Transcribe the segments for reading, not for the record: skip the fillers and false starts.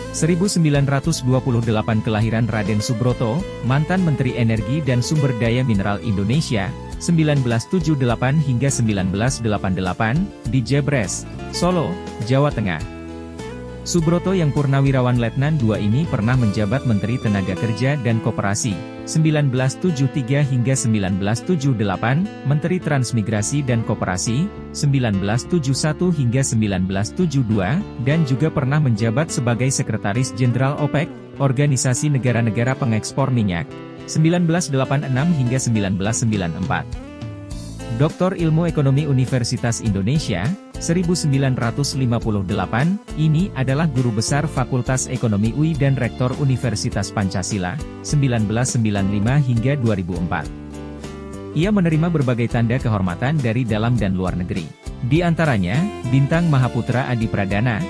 1928 kelahiran Raden Subroto, mantan Menteri Energi dan Sumber Daya Mineral Indonesia, 1978 hingga 1988, di Jebres, Solo, Jawa Tengah. Subroto yang purnawirawan Letnan II ini pernah menjabat Menteri Tenaga Kerja dan Koperasi, 1973 hingga 1978, Menteri Transmigrasi dan Koperasi, 1971 hingga 1972, dan juga pernah menjabat sebagai Sekretaris Jenderal OPEC, Organisasi Negara-Negara Pengekspor Minyak, 1986 hingga 1994. Doktor Ilmu Ekonomi Universitas Indonesia, 1958, ini adalah Guru Besar Fakultas Ekonomi UI dan Rektor Universitas Pancasila, 1995 hingga 2004. Ia menerima berbagai tanda kehormatan dari dalam dan luar negeri. Di antaranya, Bintang Mahaputra Adi Pradana,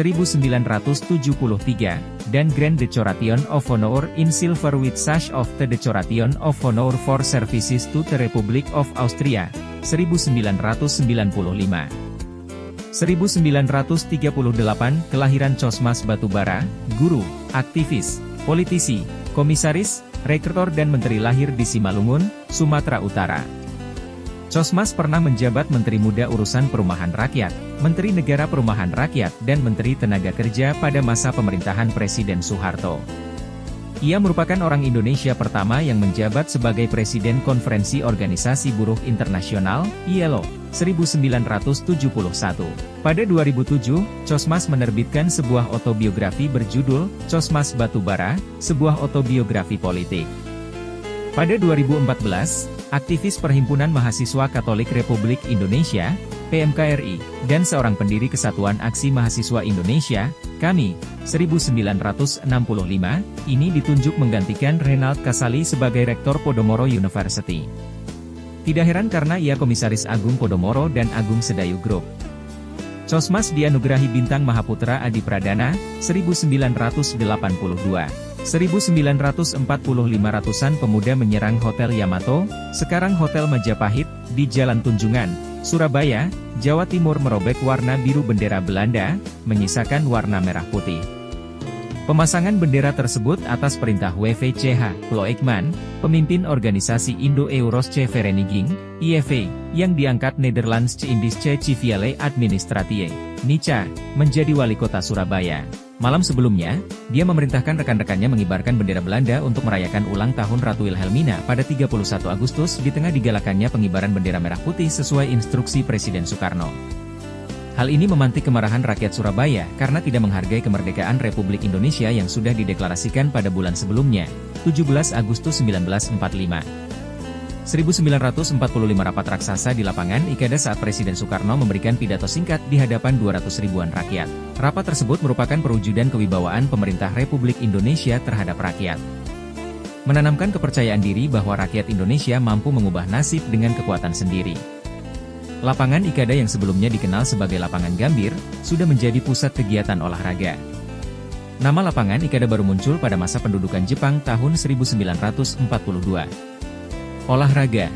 1973, dan Grand Decoration of Honor in Silver with Sash of the Decoration of Honor for Services to the Republic of Austria, 1995. 1938, kelahiran Cosmas Batubara, guru, aktivis, politisi, komisaris, rektor dan menteri lahir di Simalungun, Sumatera Utara. Cosmas pernah menjabat Menteri Muda Urusan Perumahan Rakyat, Menteri Negara Perumahan Rakyat dan Menteri Tenaga Kerja pada masa pemerintahan Presiden Soeharto. Ia merupakan orang Indonesia pertama yang menjabat sebagai Presiden Konferensi Organisasi Buruh Internasional, ILO, 1971. Pada 2007, Cosmas menerbitkan sebuah autobiografi berjudul, Cosmas Batubara, sebuah autobiografi politik. Pada 2014, aktivis Perhimpunan Mahasiswa Katolik Republik Indonesia, PMKRI, dan seorang pendiri Kesatuan Aksi Mahasiswa Indonesia, KAMI, 1965, ini ditunjuk menggantikan Renald Kasali sebagai Rektor Podomoro University. Tidak heran karena ia Komisaris Agung Podomoro dan Agung Sedayu Group. Cosmas dianugerahi Bintang Mahaputra Adi Pradana, 1982. 1945 ratusan pemuda menyerang Hotel Yamato, sekarang Hotel Majapahit, di Jalan Tunjungan, Surabaya, Jawa Timur merobek warna biru bendera Belanda, menyisakan warna merah putih. Pemasangan bendera tersebut atas perintah WVCH, Loekman, pemimpin organisasi Indo-Eurosche Vereniging, IEV, yang diangkat Nederlandsche Indische Civiele Administratie, NICA, menjadi wali kota Surabaya. Malam sebelumnya, dia memerintahkan rekan-rekannya mengibarkan bendera Belanda untuk merayakan ulang tahun Ratu Wilhelmina pada 31 Agustus di tengah digalakannya pengibaran bendera merah putih sesuai instruksi Presiden Soekarno. Hal ini memantik kemarahan rakyat Surabaya karena tidak menghargai kemerdekaan Republik Indonesia yang sudah dideklarasikan pada bulan sebelumnya, 17 Agustus 1945. 1945 rapat raksasa di lapangan Ikeda saat Presiden Soekarno memberikan pidato singkat di hadapan 200 ribuan rakyat. Rapat tersebut merupakan perwujudan kewibawaan pemerintah Republik Indonesia terhadap rakyat. Menanamkan kepercayaan diri bahwa rakyat Indonesia mampu mengubah nasib dengan kekuatan sendiri. Lapangan Ikeda yang sebelumnya dikenal sebagai Lapangan Gambir, sudah menjadi pusat kegiatan olahraga. Nama lapangan Ikeda baru muncul pada masa pendudukan Jepang tahun 1942. Olahraga.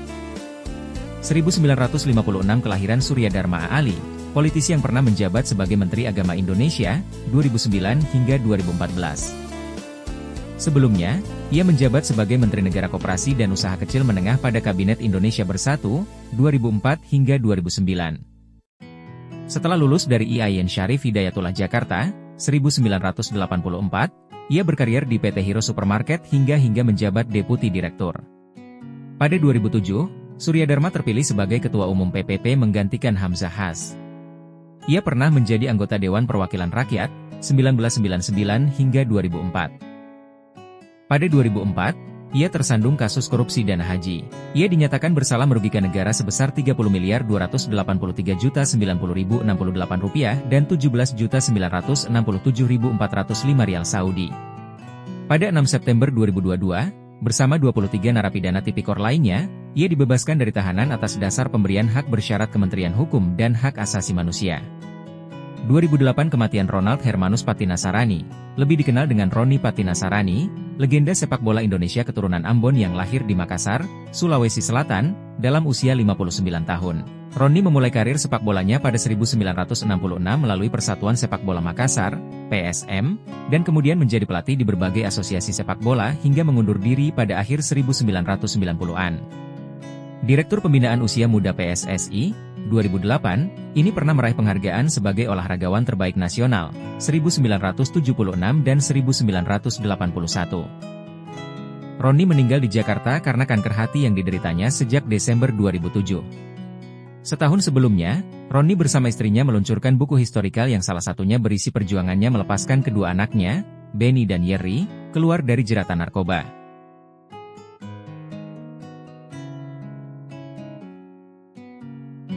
1956 kelahiran Surya Dharma Ali, politisi yang pernah menjabat sebagai Menteri Agama Indonesia, 2009 hingga 2014. Sebelumnya, ia menjabat sebagai Menteri Negara Koperasi dan Usaha Kecil Menengah pada Kabinet Indonesia Bersatu, 2004 hingga 2009. Setelah lulus dari IAIN Syarif Hidayatullah Jakarta, 1984, ia berkarir di PT Hero Supermarket hingga menjabat Deputi Direktur. Pada 2007, Surya Dharma terpilih sebagai Ketua Umum PPP menggantikan Hamzah Has. Ia pernah menjadi anggota Dewan Perwakilan Rakyat, 1999 hingga 2004. Pada 2004, ia tersandung kasus korupsi dana haji. Ia dinyatakan bersalah merugikan negara sebesar Rp30.283.090.068 dan Rp17.967.405 Saudi. Pada 6 September 2022, bersama 23 narapidana tipikor lainnya, ia dibebaskan dari tahanan atas dasar pemberian hak bersyarat Kementerian Hukum dan Hak Asasi Manusia. 2008 kematian Ronald Hermanus Patinasarani, lebih dikenal dengan Roni Patinasarani, legenda sepak bola Indonesia keturunan Ambon yang lahir di Makassar, Sulawesi Selatan, dalam usia 59 tahun. Roni memulai karir sepak bolanya pada 1966 melalui Persatuan Sepak Bola Makassar, PSM, dan kemudian menjadi pelatih di berbagai asosiasi sepak bola hingga mengundur diri pada akhir 1990-an. Direktur Pembinaan Usia Muda PSSI, 2008, ini pernah meraih penghargaan sebagai olahragawan terbaik nasional, 1976 dan 1981. Roni meninggal di Jakarta karena kanker hati yang dideritanya sejak Desember 2007. Setahun sebelumnya, Roni bersama istrinya meluncurkan buku historikal yang salah satunya berisi perjuangannya melepaskan kedua anaknya, Benny dan Yerry, keluar dari jeratan narkoba.